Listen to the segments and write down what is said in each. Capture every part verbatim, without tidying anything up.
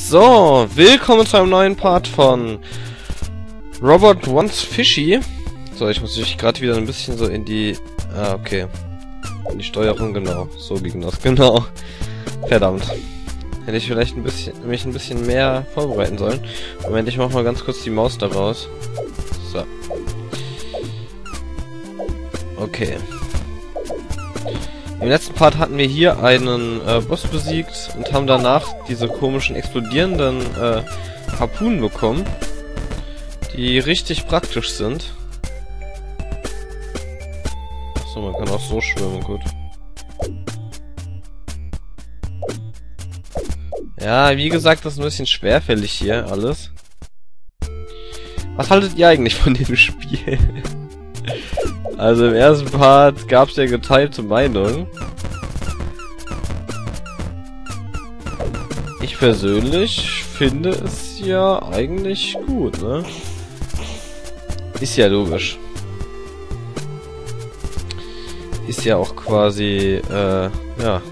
So, willkommen zu einem neuen Part von Robot Wants Fishy. So, ich muss mich gerade wieder ein bisschen so in die... Ah, okay. In die Steuerung, genau. So ging das, genau. Verdammt. Hätte ich vielleicht ein bisschen, mich ein bisschen mehr vorbereiten sollen. Moment, ich mach mal ganz kurz die Maus da raus. So. Okay. Im letzten Part hatten wir hier einen äh, Boss besiegt und haben danach diese komischen explodierenden äh, Harpunen bekommen, die richtig praktisch sind. Achso, man kann auch so schwimmen, gut. Ja, wie gesagt, das ist ein bisschen schwerfällig hier alles. Was haltet ihr eigentlich von dem Spiel? Also im ersten Part gab es ja geteilte Meinung. Ich persönlich finde es ja eigentlich gut, ne? Ist ja logisch. Ist ja auch quasi, äh, ja.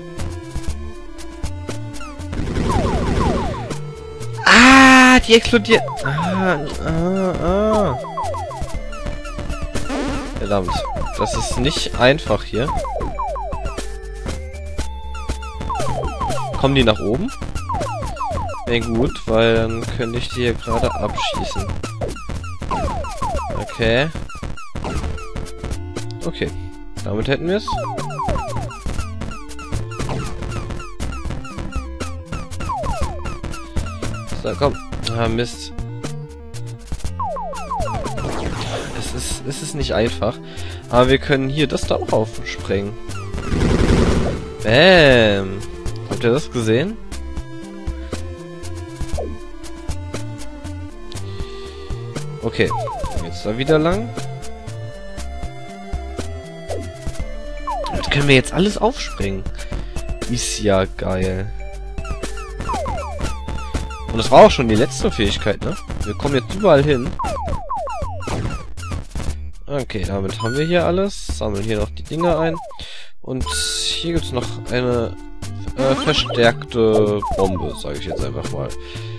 Ah, die explodiert. Ah, ah, ah. Verdammt. Das ist nicht einfach hier. Kommen die nach oben? Wäre gut, weil dann könnte ich die hier gerade abschießen. Okay. Okay. Damit hätten wir es. So, komm. Ah, Mist. Es ist, es ist nicht einfach. Aber wir können hier das da auch aufsprengen. Bäm. Habt ihr das gesehen? Okay. Jetzt da wieder lang. Das können wir jetzt alles aufsprengen. Ist ja geil. Und das war auch schon die letzte Fähigkeit, ne? Wir kommen jetzt überall hin. Okay, damit haben wir hier alles. Sammeln hier noch die Dinger ein. Und hier gibt's noch eine äh, verstärkte Bombe, sage ich jetzt einfach mal.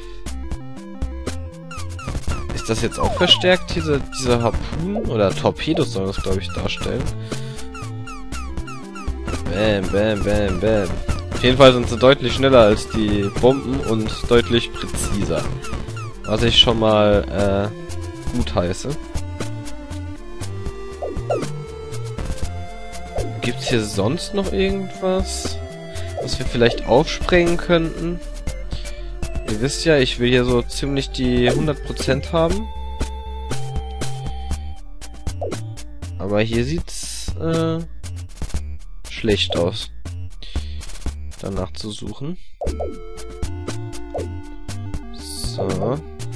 Ist das jetzt auch verstärkt, diese, diese Harpunen? Oder Torpedos sollen das, glaube ich, darstellen. Bam, bam, bam, bam. Auf jeden Fall sind sie deutlich schneller als die Bomben und deutlich präziser. Was ich schon mal äh, gut heiße. Gibt's hier sonst noch irgendwas, was wir vielleicht aufsprengen könnten? Ihr wisst ja, ich will hier so ziemlich die hundert Prozent haben. Aber hier sieht's äh, schlecht aus, danach zu suchen. So.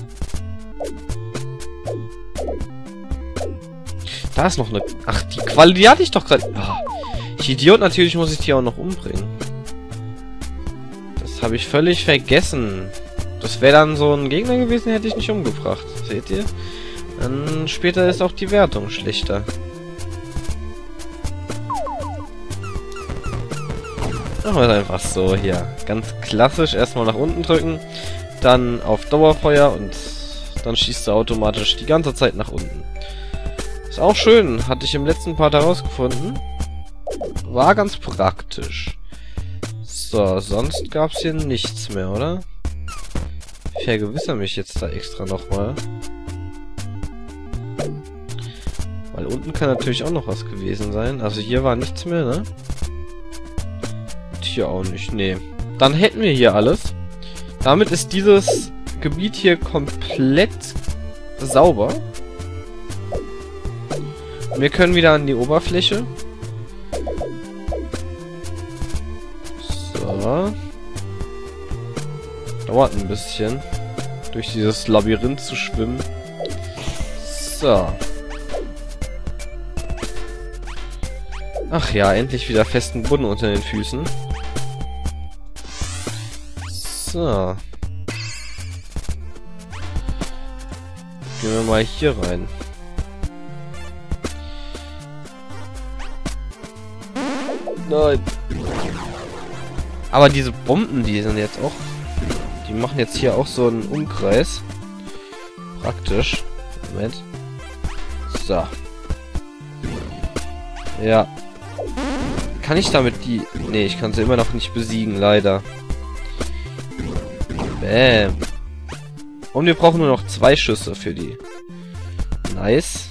Da ist noch eine... Ach, die Qualle, die hatte ich doch gerade... Oh, ich Idiot, natürlich muss ich die auch noch umbringen. Das habe ich völlig vergessen. Das wäre dann so ein Gegner gewesen, hätte ich nicht umgebracht. Seht ihr? Dann später ist auch die Wertung schlechter. Machen wir es einfach so hier. Ganz klassisch. Erstmal nach unten drücken. Dann auf Dauerfeuer und dann schießt er automatisch die ganze Zeit nach unten. Ist auch schön. Hatte ich im letzten Part herausgefunden. War ganz praktisch. So, sonst gab es hier nichts mehr, oder? Ich vergewissere mich jetzt da extra nochmal. Weil unten kann natürlich auch noch was gewesen sein. Also hier war nichts mehr, ne? Und hier auch nicht, nee. Dann hätten wir hier alles. Damit ist dieses Gebiet hier komplett sauber. Wir können wieder an die Oberfläche. So. Dauert ein bisschen, durch dieses Labyrinth zu schwimmen. So. Ach ja, endlich wieder festen Boden unter den Füßen. So. Gehen wir mal hier rein. Nein. Aber diese Bomben, die sind jetzt auch... Die Die machen jetzt hier auch so einen Umkreis. Praktisch. Moment. So. Ja. Kann ich damit die... Nee, ich kann sie immer noch nicht besiegen, leider. Bäm. Und wir brauchen nur noch zwei Schüsse für die. Nice.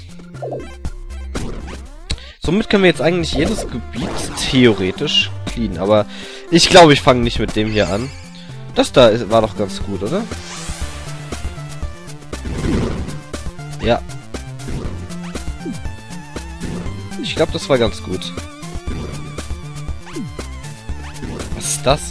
Somit können wir jetzt eigentlich jedes Gebiet theoretisch cleanen. Aber ich glaube, ich fange nicht mit dem hier an. Das da ist, war doch ganz gut, oder? Ja. Ich glaube, das war ganz gut. Was ist das?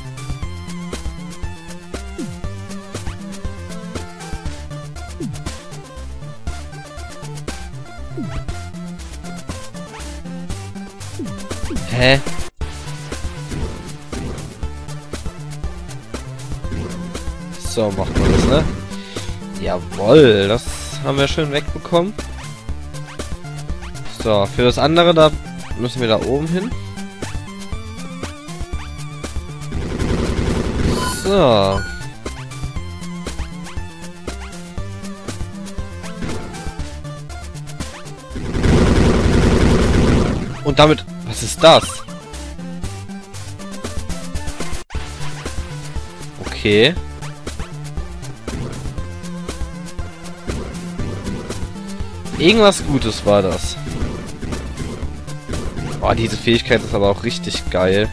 Hä? So, macht man das, ne? Jawohl, das haben wir schön wegbekommen. So, für das andere, da müssen wir da oben hin. So. Und damit... Was ist das? Okay. Irgendwas Gutes war das. Boah, diese Fähigkeit ist aber auch richtig geil.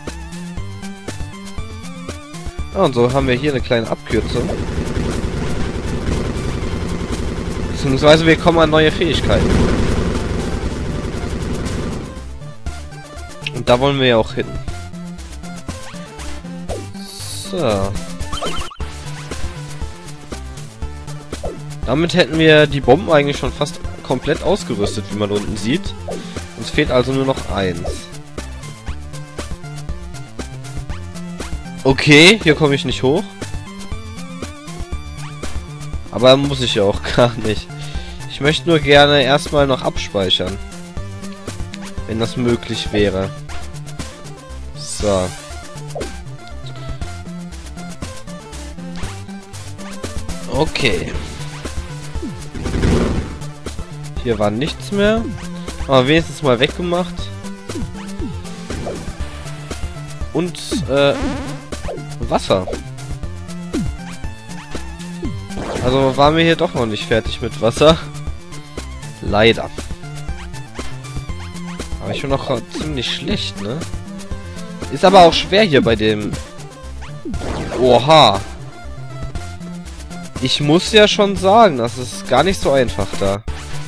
Ja, und so haben wir hier eine kleine Abkürzung. Beziehungsweise wir kommen an neue Fähigkeiten. Und da wollen wir ja auch hin. So. Damit hätten wir die Bomben eigentlich schon fast komplett ausgerüstet, wie man unten sieht. Uns fehlt also nur noch eins. Okay, hier komme ich nicht hoch. Aber muss ich ja auch gar nicht. Ich möchte nur gerne erstmal noch abspeichern. Wenn das möglich wäre. So. Okay. Hier war nichts mehr. Aber wenigstens mal weggemacht. Und, äh, Wasser. Also waren wir hier doch noch nicht fertig mit Wasser. Leider. Aber ich bin noch ziemlich schlecht, ne? Ist aber auch schwer hier bei dem... Oha. Ich muss ja schon sagen, das ist gar nicht so einfach da.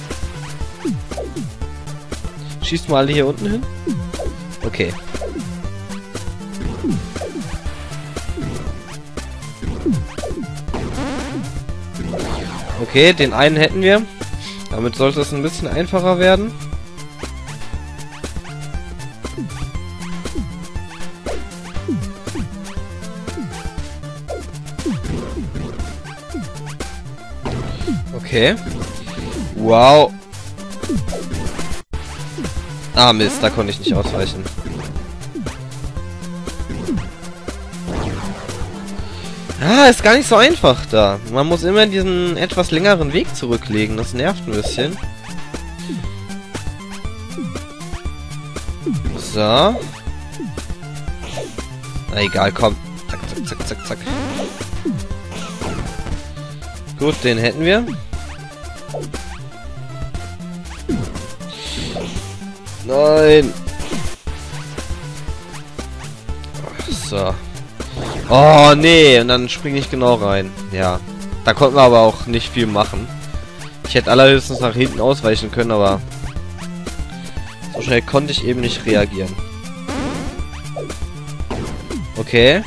Schießt mal alle hier unten hin. Okay. Okay, den einen hätten wir. Damit sollte es ein bisschen einfacher werden. Okay. Wow. Ah, Mist, da konnte ich nicht ausweichen. Ah, ist gar nicht so einfach da. Man muss immer diesen etwas längeren Weg zurücklegen. Das nervt ein bisschen. So. Na egal, komm. Zack, zack, zack, zack, zack. Gut, den hätten wir. Nein. So. Oh, nee. Und dann springe ich genau rein. Ja. Da konnten wir aber auch nicht viel machen. Ich hätte allerhöchstens nach hinten ausweichen können, aber... So schnell konnte ich eben nicht reagieren. Okay.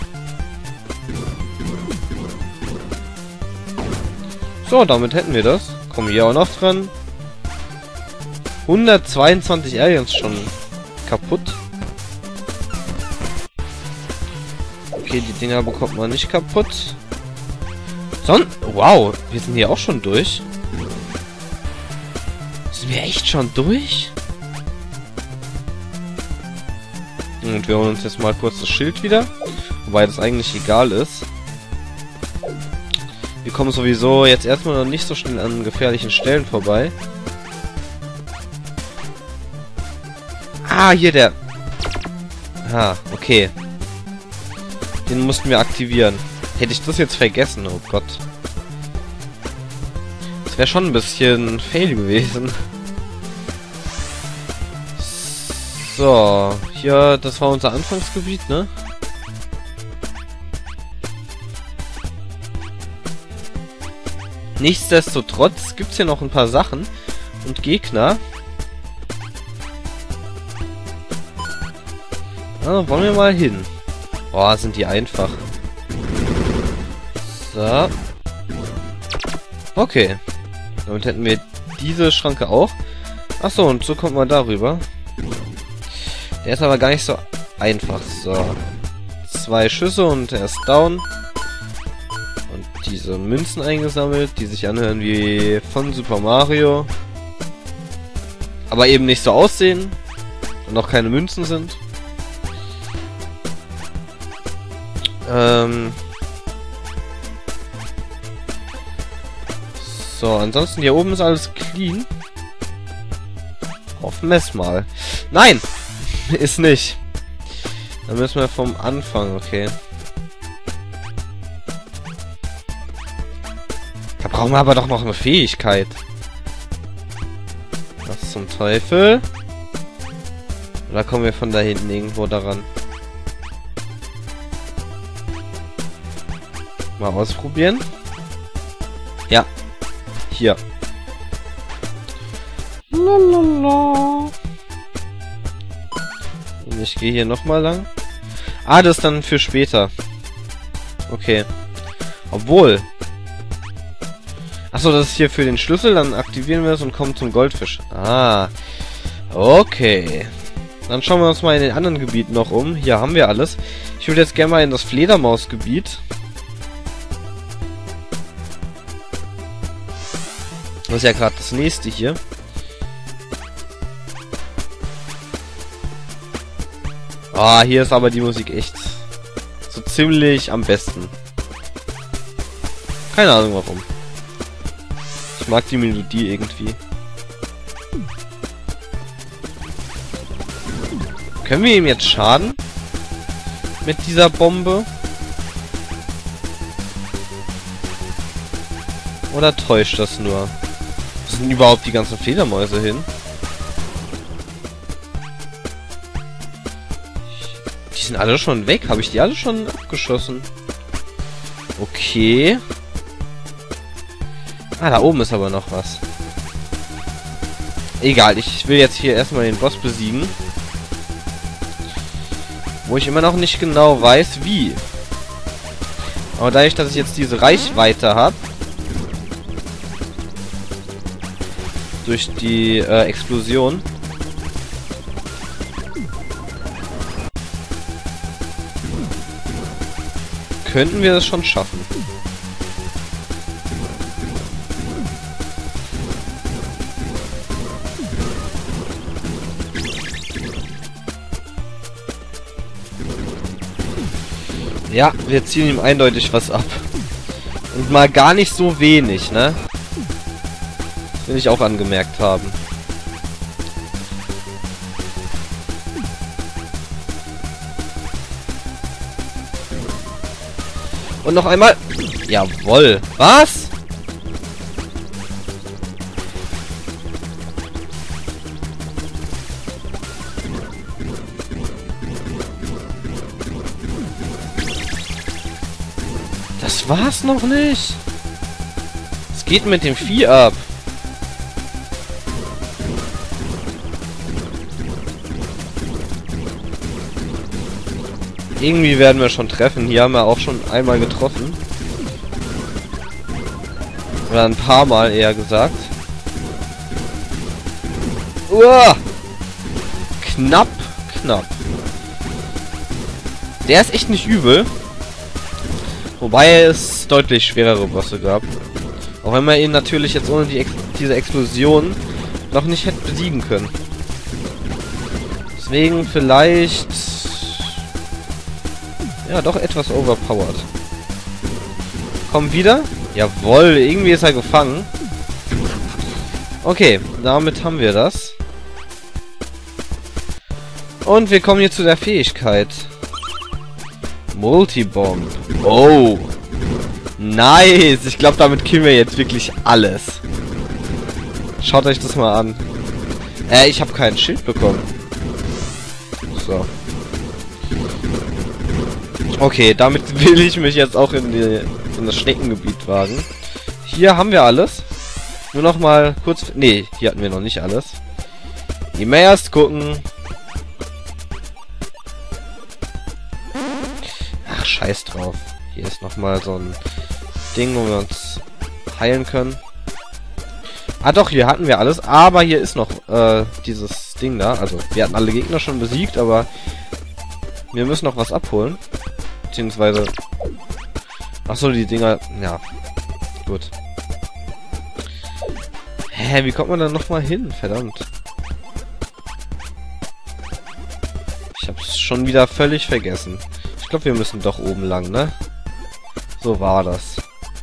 So, damit hätten wir das. Kommen hier auch noch dran. hundertzweiundzwanzig Aliens schon kaputt. Okay, die Dinger bekommt man nicht kaputt. Son wow, wir sind hier auch schon durch. Sind wir echt schon durch? Und wir holen uns jetzt mal kurz das Schild wieder. Wobei das eigentlich egal ist. Wir kommen sowieso jetzt erstmal noch nicht so schnell an gefährlichen Stellen vorbei. Ah, hier der... Ah, okay. Den mussten wir aktivieren. Hätte ich das jetzt vergessen, oh Gott. Das wäre schon ein bisschen fail gewesen. So, hier, das war unser Anfangsgebiet, ne? Nichtsdestotrotz gibt es hier noch ein paar Sachen und Gegner. Ah, wollen wir mal hin. Boah, sind die einfach. So. Okay. Damit hätten wir diese Schranke auch. Achso, und so kommt man darüber. Der ist aber gar nicht so einfach. So. Zwei Schüsse und er ist down. Und diese Münzen eingesammelt, die sich anhören wie von Super Mario. Aber eben nicht so aussehen. Und auch keine Münzen sind. Ähm... So, ansonsten hier oben ist alles clean. Hoffen wir es mal. Nein! Ist nicht. Dann müssen wir vom Anfang, okay. Da brauchen wir aber doch noch eine Fähigkeit. Was zum Teufel? Oder kommen wir von da hinten irgendwo daran? Mal ausprobieren. Ja. Hier. Lalala. Und ich gehe hier nochmal lang. Ah, das ist dann für später. Okay. Obwohl. Achso, das ist hier für den Schlüssel. Dann aktivieren wir es und kommen zum Goldfisch. Ah. Okay. Dann schauen wir uns mal in den anderen Gebieten noch um. Hier haben wir alles. Ich würde jetzt gerne mal in das Fledermausgebiet. Das ist ja gerade das nächste hier. Ah, hier ist aber die Musik echt so ziemlich am besten. Keine Ahnung warum. Ich mag die Melodie irgendwie. Können wir ihm jetzt schaden? Mit dieser Bombe? Oder täuscht das nur? Wo sind überhaupt die ganzen Fledermäuse hin? Die sind alle schon weg. Habe ich die alle schon abgeschossen? Okay. Ah, da oben ist aber noch was. Egal, ich will jetzt hier erstmal den Boss besiegen. Wo ich immer noch nicht genau weiß, wie. Aber dadurch, dass ich jetzt diese Reichweite habe, durch die äh, Explosion, könnten wir das schon schaffen. Ja, wir ziehen ihm eindeutig was ab. Und mal gar nicht so wenig, ne? Das will ich auch angemerkt haben. Und noch einmal. Jawohl. Was? Das war's noch nicht. Es geht mit dem Vieh ab. Irgendwie werden wir schon treffen. Hier haben wir auch schon einmal getroffen. Oder ein paar Mal eher gesagt. Uah! Knapp, knapp. Der ist echt nicht übel. Wobei es deutlich schwerere Bosse gab. Auch wenn man ihn natürlich jetzt ohne die Ex diese Explosion noch nicht hätte besiegen können. Deswegen vielleicht... ja, doch etwas overpowered. Komm wieder. Jawohl, irgendwie ist er gefangen. Okay, damit haben wir das. Und wir kommen hier zu der Fähigkeit. Multibomb. Oh. Nice. Ich glaube, damit killen wir jetzt wirklich alles. Schaut euch das mal an. Äh, ich habe kein Schild bekommen. So. Okay, damit will ich mich jetzt auch in, die, in das Schneckengebiet wagen. Hier haben wir alles. Nur noch mal kurz... Nee, hier hatten wir noch nicht alles. Immer erst gucken. Ach, scheiß drauf. Hier ist noch mal so ein Ding, wo wir uns heilen können. Ah doch, hier hatten wir alles. Aber hier ist noch äh, dieses Ding da. Also, wir hatten alle Gegner schon besiegt, aber wir müssen noch was abholen. Beziehungsweise... Achso, die Dinger... Ja. Gut. Hä, wie kommt man da nochmal hin? Verdammt. Ich hab's schon wieder völlig vergessen. Ich glaube, wir müssen doch oben lang, ne? So war das.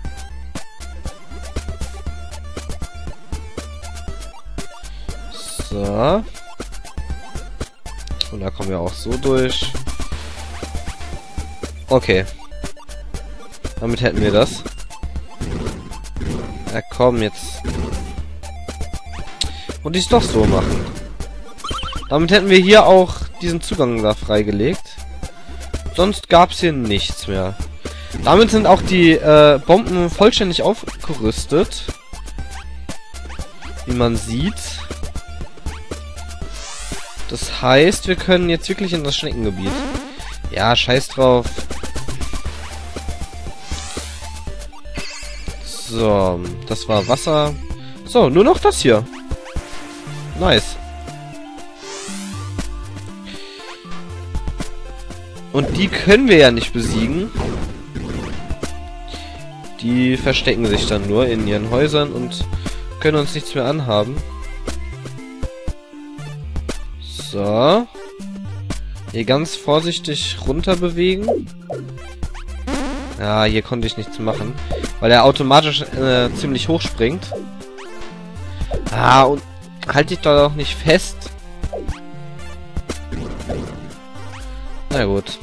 So. Und da kommen wir auch so durch. Okay. Damit hätten wir das. Ja, komm jetzt. Und ich es doch so machen. Damit hätten wir hier auch diesen Zugang da freigelegt. Sonst gab es hier nichts mehr. Damit sind auch die äh, Bomben vollständig aufgerüstet. Wie man sieht. Das heißt, wir können jetzt wirklich in das Schneckengebiet. Ja, scheiß drauf. So, das war Wasser. So, nur noch das hier. Nice. Und die können wir ja nicht besiegen. Die verstecken sich dann nur in ihren Häusern und können uns nichts mehr anhaben. So. Hier ganz vorsichtig runter bewegen. Ja, hier konnte ich nichts machen. Weil er automatisch äh, ziemlich hoch springt. Ah, und halt dich doch auch nicht fest. Na gut.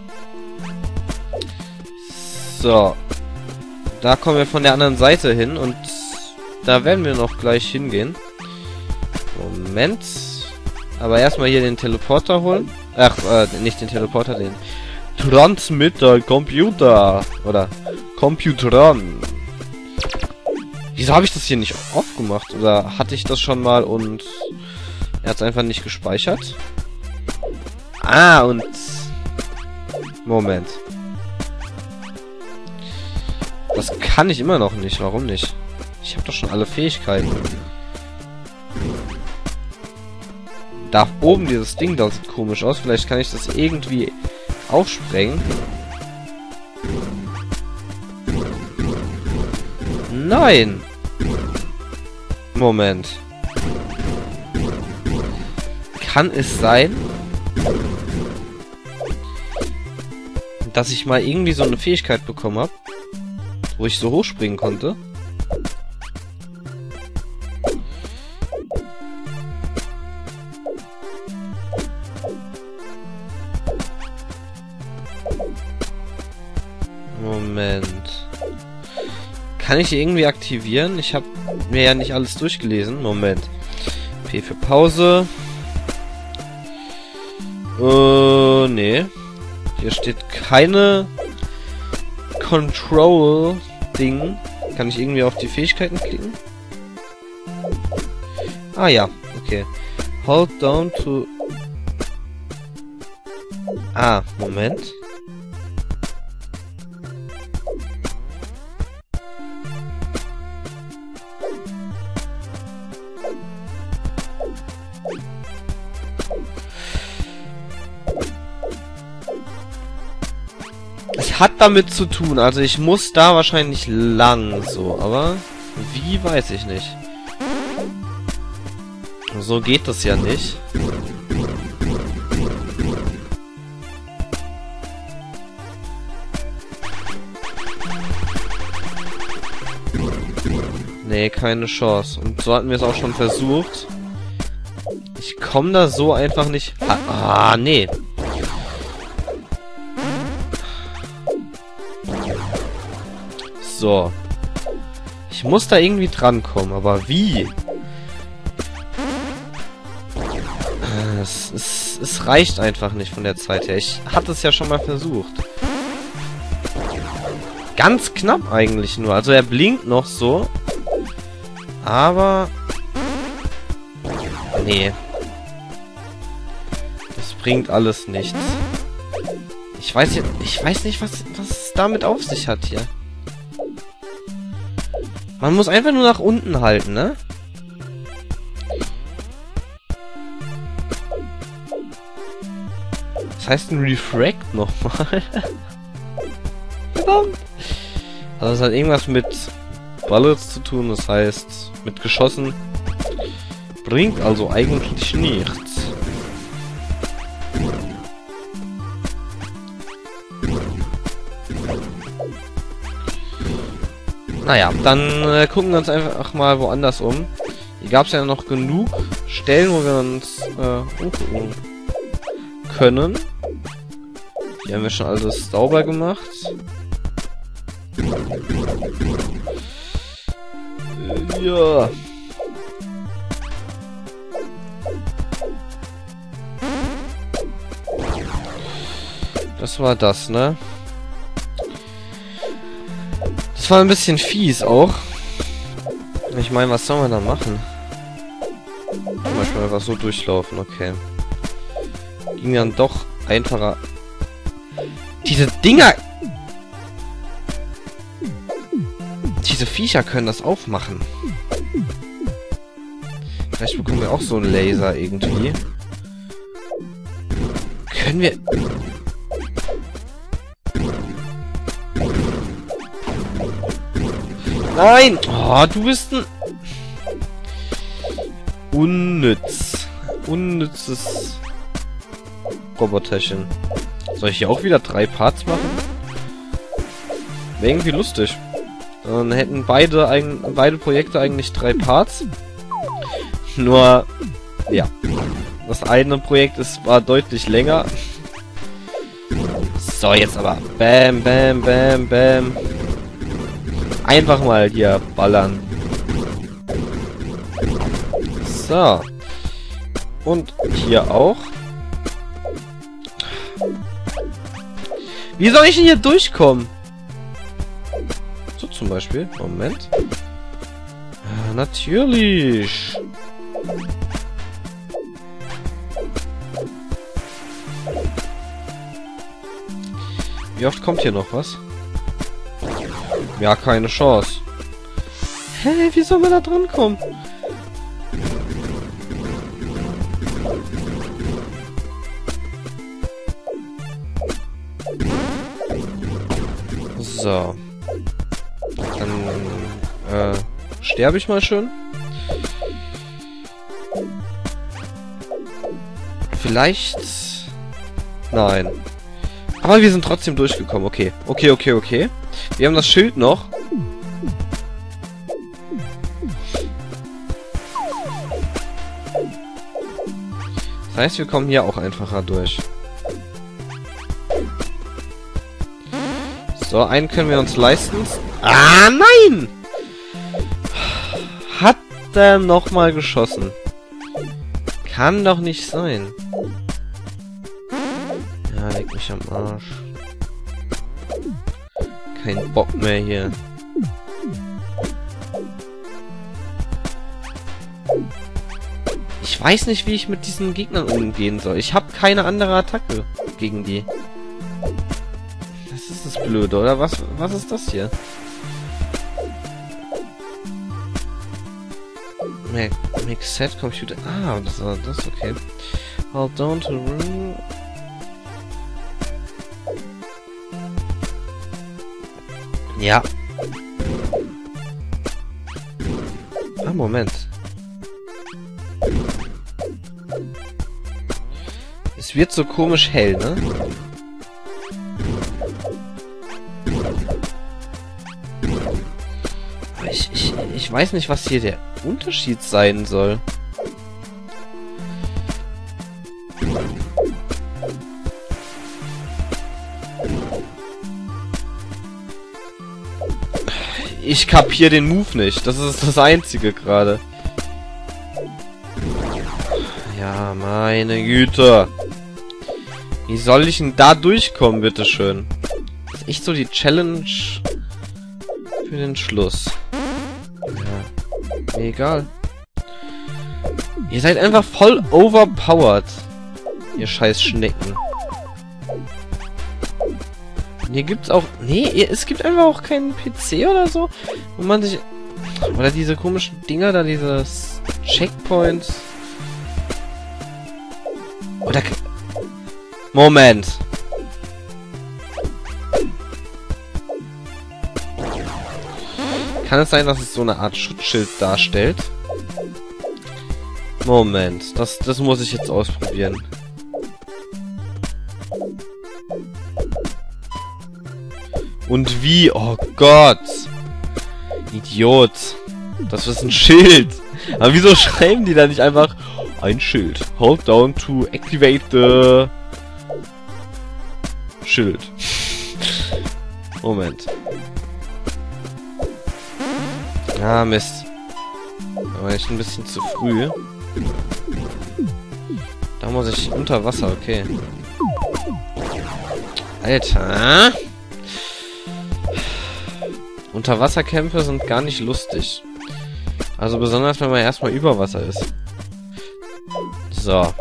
So. Da kommen wir von der anderen Seite hin und da werden wir noch gleich hingehen. Moment. Aber erstmal hier den Teleporter holen. Ach, äh, nicht den Teleporter, den Transmitter Computer. Oder Computron. Wieso habe ich das hier nicht aufgemacht? Oder hatte ich das schon mal und er hat es einfach nicht gespeichert? Ah, und... Moment. Das kann ich immer noch nicht. Warum nicht? Ich habe doch schon alle Fähigkeiten. Da oben dieses Ding da sieht komisch aus. Vielleicht kann ich das irgendwie aufsprengen. Nein! Moment. Kann es sein, dass ich mal irgendwie so eine Fähigkeit bekommen habe, wo ich so hochspringen konnte? Moment. Kann ich irgendwie aktivieren? Ich habe mir ja nicht alles durchgelesen. Moment. P für Pause. Äh, nee. Hier steht keine Control-Ding. Kann ich irgendwie auf die Fähigkeiten klicken? Ah ja, okay. Hold down to... Ah, Moment. Hat damit zu tun, also ich muss da wahrscheinlich lang so, aber wie, weiß ich nicht. So geht das ja nicht. Nee, keine Chance. Und so hatten wir es auch schon versucht. Ich komme da so einfach nicht... Ah, ah, nee. So. Ich muss da irgendwie drankommen, aber wie? Es, es, es reicht einfach nicht von der Zeit her. Ich hatte es ja schon mal versucht. Ganz knapp eigentlich nur. Also er blinkt noch so. Aber... Nee. Das bringt alles nichts. Ich weiß jetzt, ich weiß nicht, was, was es damit auf sich hat hier. Man muss einfach nur nach unten halten, ne? Das heißt ein Refract nochmal. Verdammt. Also das hat irgendwas mit Bullets zu tun, das heißt mit Geschossen. Bringt also eigentlich nichts. Naja, dann äh, gucken wir uns einfach mal woanders um. Hier gab es ja noch genug Stellen, wo wir uns äh, umgucken können. Hier haben wir schon alles sauber gemacht. Äh, ja. Das war das, ne? Das war ein bisschen fies auch. Ich meine, was soll man da machen? Manchmal einfach so durchlaufen, okay. Ging dann doch einfacher. Diese Dinger! Diese Viecher können das aufmachen. Vielleicht bekommen wir auch so einen Laser irgendwie. Können wir... Nein! Oh, du bist ein... Unnütz. Unnützes Roboterchen. Soll ich hier auch wieder drei Parts machen? Wäre irgendwie lustig. Dann hätten beide, eigen, beide Projekte eigentlich drei Parts. Nur, ja. Das eine Projekt ist, war deutlich länger. So, jetzt aber. Bam, bam, bam, bam. Einfach mal hier ballern. So. Und hier auch. Wie soll ich denn hier durchkommen? So zum Beispiel. Moment. Ja, natürlich. Wie oft kommt hier noch was? Ja, keine Chance. Hä, wie soll man da dran kommen? So. Dann, äh, sterbe ich mal schön. Vielleicht... Nein. Aber wir sind trotzdem durchgekommen. Okay. Okay, okay, okay. Wir haben das Schild noch. Das heißt, wir kommen hier auch einfacher durch. So, einen können wir uns leisten. Ah, nein! Hat der nochmal geschossen? Kann doch nicht sein. Ja, leg mich am Arsch. Kein Bock mehr hier. Ich weiß nicht, wie ich mit diesen Gegnern umgehen soll. Ich habe keine andere Attacke gegen die. Das ist das Blöde, oder? Was, was ist das hier? Make, make set computer. Ah, das, das ist okay. Hold down to room. Ja. Ah, Moment. Es wird so komisch hell, ne? Aber ich, ich, Ich weiß nicht, was hier der Unterschied sein soll. Ich kapiere den Move nicht. Das ist das Einzige gerade. Ja, meine Güte. Wie soll ich denn da durchkommen, bitteschön? Das ist echt so die Challenge für den Schluss. Ja, mir egal. Ihr seid einfach voll overpowered. Ihr scheiß Schnecken. Hier gibt's auch... Nee, es gibt einfach auch keinen P C oder so, wo man sich... Oder diese komischen Dinger da, diese Checkpoints... Oder... Moment. Kann es sein, dass es so eine Art Schutzschild darstellt? Moment. Das, das muss ich jetzt ausprobieren. Und wie? Oh Gott. Idiot. Das ist ein Schild. Aber wieso schreiben die da nicht einfach ein Schild? Hold down to activate the... Schild. Moment. Ah, Mist. Aber ich ein bisschen zu früh. Da muss ich unter Wasser, okay. Alter. Unterwasserkämpfe sind gar nicht lustig. Also besonders, wenn man erstmal über Wasser ist. So.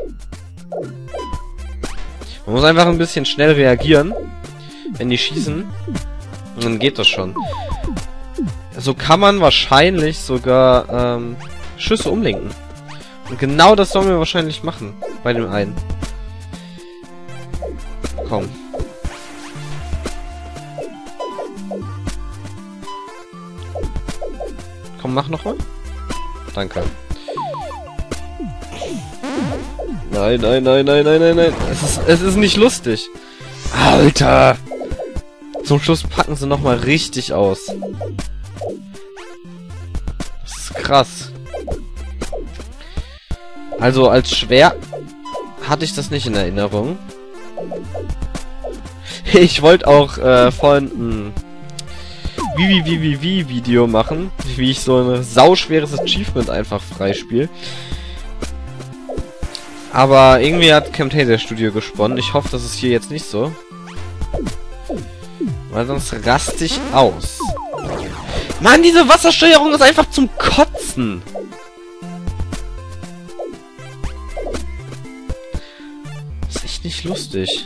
Man muss einfach ein bisschen schnell reagieren, wenn die schießen. Und dann geht das schon. So kann man wahrscheinlich sogar ähm, Schüsse umlenken. Und genau das sollen wir wahrscheinlich machen. Bei dem einen. Komm. Komm, mach noch mal. Danke. Nein, nein, nein, nein, nein, nein, nein. Es ist, es ist nicht lustig. Alter! Zum Schluss packen sie nochmal richtig aus. Das ist krass. Also als schwer hatte ich das nicht in Erinnerung. Ich wollte auch äh, vorhin ein wie wie wie wie wie Video machen, wie ich so ein sauschweres Achievement einfach freispiele. Aber irgendwie hat Camtasia Studio gesponnen. Ich hoffe, das ist hier jetzt nicht so. Weil sonst raste ich aus. Mann, diese Wassersteuerung ist einfach zum Kotzen. Das ist echt nicht lustig.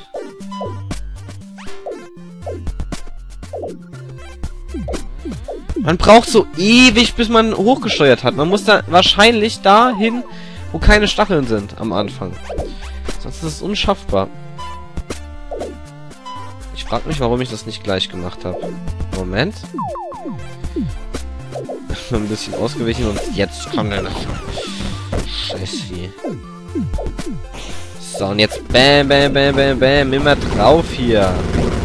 Man braucht so ewig, bis man hochgesteuert hat. Man muss da wahrscheinlich dahin, wo keine Stacheln sind am Anfang. Sonst ist es unschaffbar. Ich frage mich, warum ich das nicht gleich gemacht habe. Moment. Ein bisschen ausgewichen und jetzt kommt er noch. Scheiße. So, und jetzt bam, bam, bam, bam, bam. Immer drauf hier.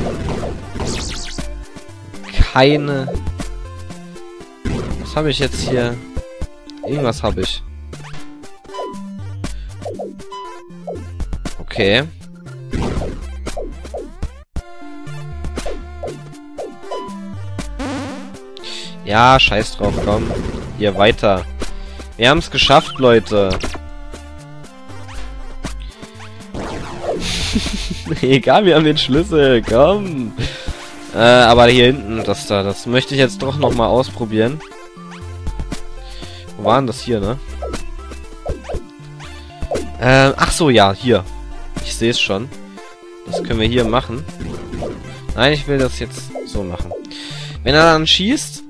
Keine... Was habe ich jetzt hier? Irgendwas habe ich. Okay. Ja, scheiß drauf, komm. Hier, weiter. Wir haben es geschafft, Leute. Egal, wir haben den Schlüssel, komm. Äh, aber hier hinten, das da, das möchte ich jetzt doch nochmal ausprobieren. Wo war denn das hier, ne? Ähm, ach so, ja, hier. Ich sehe es schon. Das können wir hier machen. Nein, ich will das jetzt so machen. Wenn er dann schießt...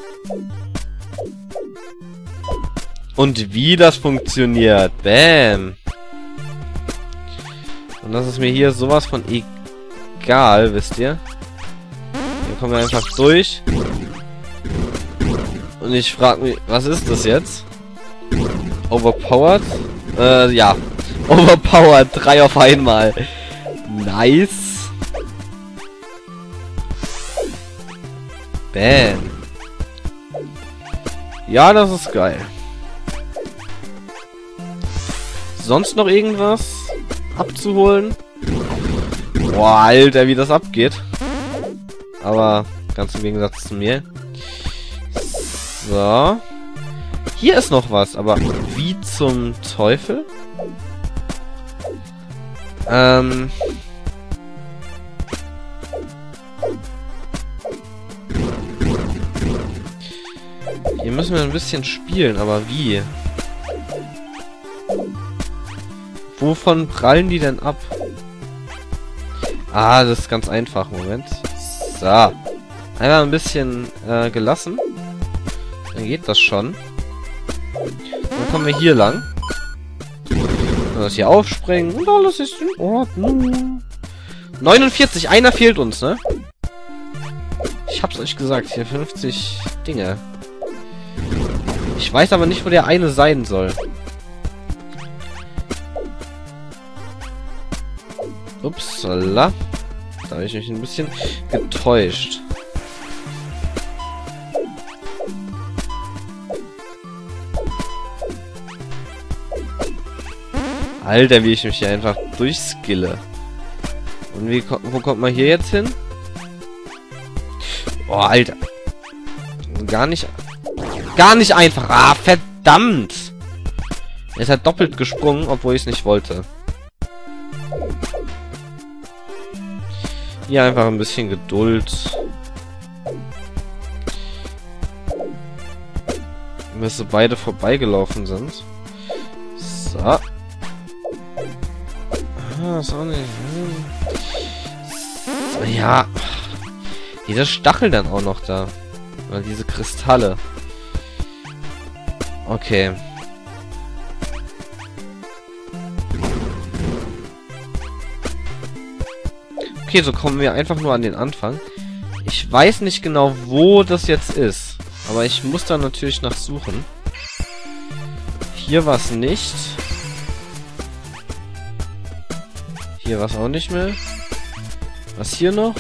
Und wie das funktioniert. Bam. Und das ist mir hier sowas von egal, wisst ihr? Hier kommen wir einfach durch. Und ich frage mich, was ist das jetzt? Overpowered? Äh, ja. Overpowered. Drei auf einmal. Nice. Bam. Ja, das ist geil. Sonst noch irgendwas abzuholen? Boah, Alter, wie das abgeht. Aber ganz im Gegensatz zu mir. So. Hier ist noch was, aber wie zum Teufel? Ähm... Hier müssen wir ein bisschen spielen, aber wie? Wovon prallen die denn ab? Ah, das ist ganz einfach. Moment. So. Einmal ein bisschen äh, gelassen. Dann geht das schon. Dann kommen wir hier lang. Dann das hier aufspringen. Und alles ist in Ordnung. neunundvierzig. Einer fehlt uns, ne? Ich hab's euch gesagt. Hier fünfzig Dinge. Ich weiß aber nicht, wo der eine sein soll. Upsala. Da habe ich mich ein bisschen getäuscht. Alter, wie ich mich hier einfach durchskille. Und wie, wo kommt man hier jetzt hin? Oh, Alter. Gar nicht... Gar nicht einfach. Ah, verdammt. Er ist halt doppelt gesprungen, obwohl ich es nicht wollte. Hier einfach ein bisschen Geduld. Bis sie beide vorbeigelaufen sind. So. Ah, ist auch nicht... So, ja. Diese Stachel dann auch noch da. Oder diese Kristalle. Okay. Okay, so kommen wir einfach nur an den Anfang. Ich weiß nicht genau, wo das jetzt ist. Aber ich muss da natürlich nach suchen. Hier war es nicht. Hier war es auch nicht mehr. Was hier noch?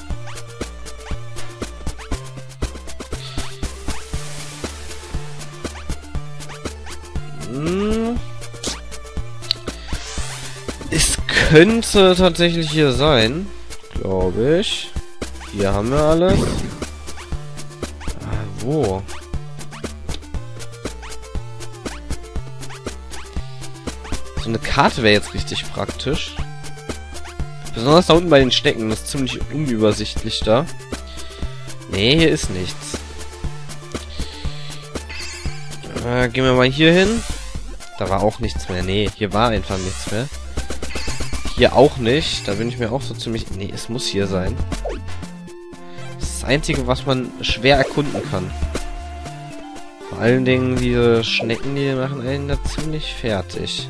Hm. Es könnte tatsächlich hier sein. Glaube ich. Hier haben wir alles. Ah, wo? So eine Karte wäre jetzt richtig praktisch. Besonders da unten bei den Stecken. Das ist ziemlich unübersichtlich da. Nee, hier ist nichts. Äh, gehen wir mal hier hin. Da war auch nichts mehr. Nee, hier war einfach nichts mehr. Hier auch nicht. Da bin ich mir auch so ziemlich... Nee, es muss hier sein. Das ist das Einzige, was man schwer erkunden kann. Vor allen Dingen diese Schnecken, die machen einen da ziemlich fertig.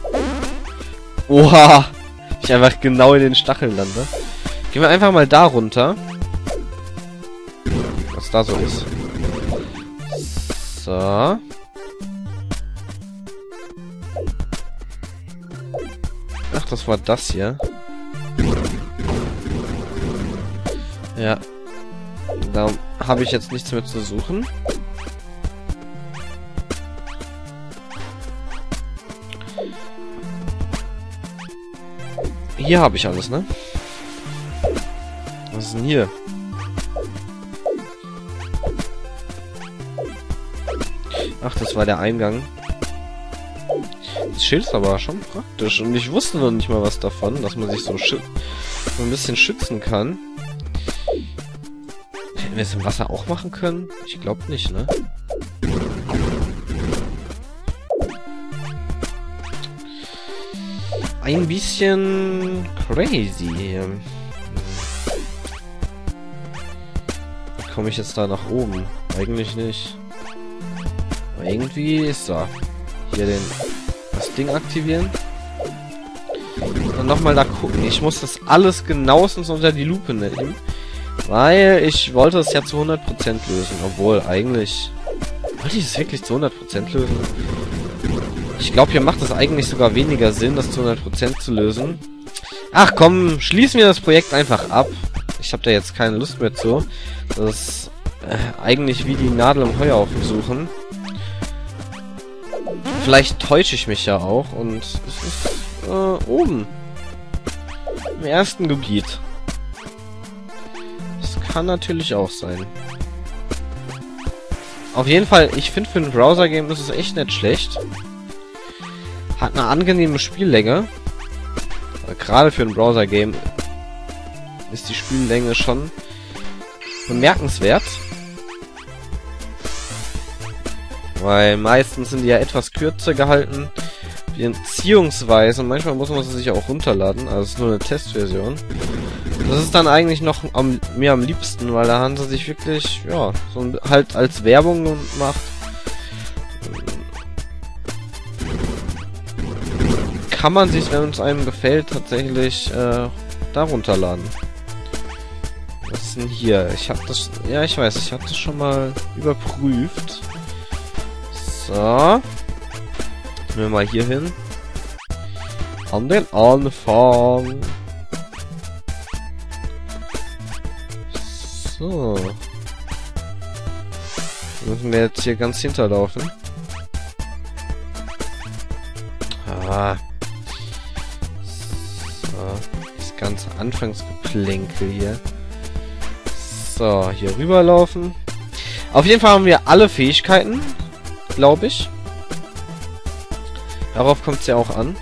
Oha! Ich einfach genau in den Stacheln lande. Gehen wir einfach mal da runter. Was da so ist. So. Ach, das war das hier. Ja. Da habe ich jetzt nichts mehr zu suchen. Hier habe ich alles, ne? Was ist denn hier? Ach, das war der Eingang. Das Schild ist aber schon praktisch. Und ich wusste noch nicht mal was davon, dass man sich so, so ein bisschen schützen kann. Hätten wir es im Wasser auch machen können? Ich glaube nicht, ne? Ein bisschen crazy. Wie komme ich jetzt da nach oben? Eigentlich nicht. Aber irgendwie ist da. Hier den das Ding aktivieren. Und nochmal da gucken. Ich muss das alles genauestens unter die Lupe nehmen. Weil ich wollte es ja zu hundert Prozent lösen. Obwohl, eigentlich... Wollte ich es wirklich zu hundert Prozent lösen? Ich glaube, hier macht es eigentlich sogar weniger Sinn, das zu hundert Prozent zu lösen. Ach komm, schließen wir das Projekt einfach ab. Ich habe da jetzt keine Lust mehr zu. Das ist äh, eigentlich wie die Nadel im Heuhaufen suchen. Vielleicht täusche ich mich ja auch und es ist äh, oben. Im ersten Gebiet. Das kann natürlich auch sein. Auf jeden Fall, ich finde für ein Browser-Game ist es echt nicht schlecht. Hat eine angenehme Spiellänge. Gerade für ein Browser-Game ist die Spiellänge schon bemerkenswert. Weil meistens sind die ja etwas kürzer gehalten. Beziehungsweise, manchmal muss man sie sich auch runterladen. Also es ist nur eine Testversion. Das ist dann eigentlich noch am, mir am liebsten, weil da haben sie sich wirklich, ja, so ein, halt als Werbung gemacht. Kann man sich, wenn es einem gefällt, tatsächlich äh, da runterladen. Was ist denn hier? Ich habe das, ja, ich weiß, ich habe das schon mal überprüft. So. Gehen wir mal hier hin. An den Anfang. So. Müssen wir jetzt hier ganz hinterlaufen. Ah. So. Das ganze Anfangsgeplänkel hier. So, hier rüberlaufen. Auf jeden Fall haben wir alle Fähigkeiten, glaube ich. Darauf kommt es ja auch an.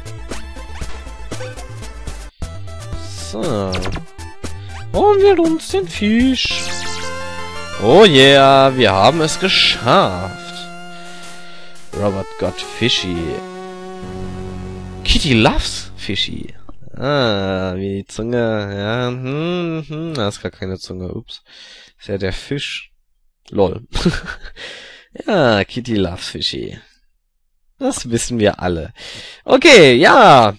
So. Und wir uns den Fisch. Oh yeah, wir haben es geschafft. Robert got fishy. Kitty loves fishy. Ah, wie die Zunge. Ja, hm, hm. Das ist gar keine Zunge. Ups. Ist ja der Fisch. Lol. Ja, Kitty loves fishy. Das wissen wir alle. Okay, ja.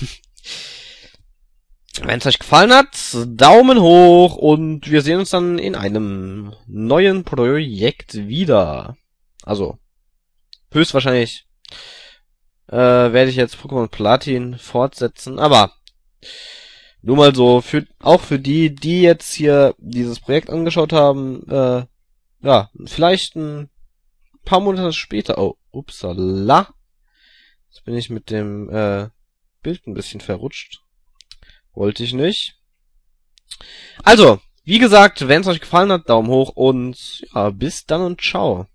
Wenn es euch gefallen hat, Daumen hoch und wir sehen uns dann in einem neuen Projekt wieder. Also, höchstwahrscheinlich äh, werde ich jetzt Pokémon Platin fortsetzen, aber nur mal so, für auch für die, die jetzt hier dieses Projekt angeschaut haben, äh, ja, vielleicht ein paar Monate später, oh, upsala, jetzt bin ich mit dem äh, Bild ein bisschen verrutscht. Wollte ich nicht. Also, wie gesagt, wenn es euch gefallen hat, Daumen hoch und ja, bis dann und ciao.